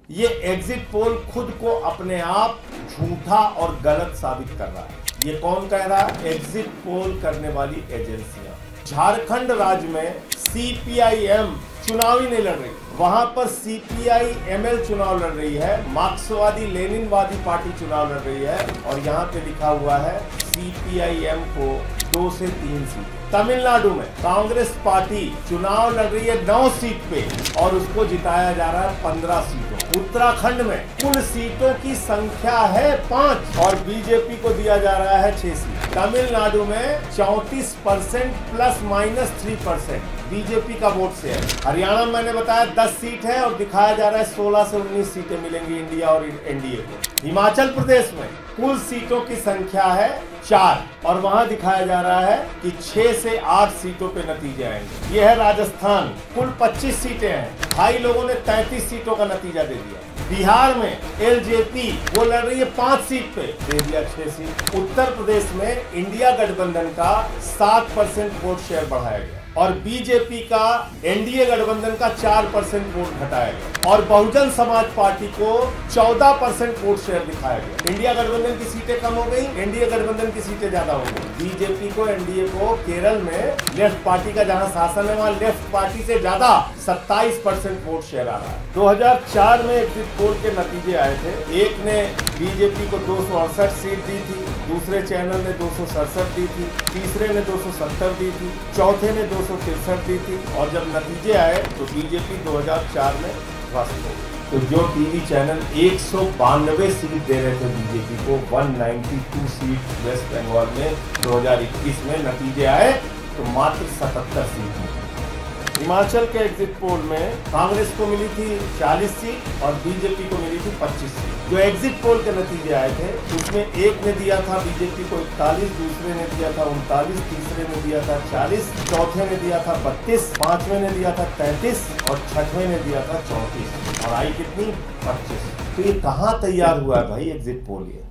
ये exit poll खुद को अपने आप झूठा और गलत साबित कर रहा है। ये कौन कह रहा है? एग्जिट पोल करने वाली एजेंसियां। झारखंड राज्य में सीपीआईएम चुनाव ही नहीं लड़ रही, वहां पर सीपीआईएमएल चुनाव लड़ रही है, मार्क्सवादी लेनिनवादी पार्टी चुनाव लड़ रही है, और यहाँ पे लिखा हुआ है सीपीआईएम को 2 से 3 सीट। तमिलनाडु में कांग्रेस पार्टी चुनाव लड़ रही है 9 सीट पे और उसको जिताया जा रहा है 15 सीटों। उत्तराखंड में कुल सीटों की संख्या है 5 और बीजेपी को दिया जा रहा है 6 सीट। तमिलनाडु में 34% ±3% बीजेपी का वोट से है। हरियाणा में मैंने बताया 10 सीट है और दिखाया जा रहा है 16 से 19 सीटें मिलेंगी इंडिया और एनडीए को। हिमाचल प्रदेश में कुल सीटों की संख्या है 4 और वहां दिखाया जा रहा है कि 6 से 8 सीटों पे नतीजे आएंगे। यह है राजस्थान, कुल 25 सीटें हैं, भाई लोगों ने 33 सीटों का नतीजा दे दिया। बिहार में एलजेपी वो लड़ रही है 5 सीट पे, दे दिया 6 सीट। उत्तर प्रदेश में इंडिया गठबंधन का 7% वोट शेयर बढ़ाया गया और बीजेपी का एनडीए गठबंधन का 4% वोट घटाया गया और बहुजन समाज पार्टी को 14% वोट शेयर दिखाया गया। इंडिया गठबंधन की सीटें कम हो गई, एनडीए गठबंधन की सीटें ज्यादा हो गई। बीजेपी को एनडीए को केरल में लेफ्ट पार्टी का जहां शासन है वहां लेफ्ट पार्टी से ज्यादा 27% वोट शेयर आ रहा है। 2004 में एग्जिट पोल के नतीजे आए थे। एक ने बीजेपी को 268 सीट दी थी, दूसरे चैनल ने 267 दी थी, तीसरे ने 270 दी थी, चौथे ने 263 दी थी और जब नतीजे आए तो बीजेपी 2004 में ध्वस्त हो गई। तो जो टीवी चैनल 192 सीट दे रहे थे बीजेपी को, 192 सीट वेस्ट बंगाल में 2021 में नतीजे आए तो मात्र 77 सीट मिली। हिमाचल के एग्जिट पोल में कांग्रेस को मिली थी 40 सीट और बीजेपी को मिली थी 25 सीट। जो एग्जिट पोल के नतीजे आए थे उसमें एक ने दिया था बीजेपी को 41, दूसरे ने दिया था 39, तीसरे ने दिया था 40, चौथे ने दिया था 32, पांचवें ने दिया था 33 और छठवें ने दिया था 34 और आई कितनी? 25। तो ये कहाँ तैयार हुआ है भाई एग्जिट पोल? ये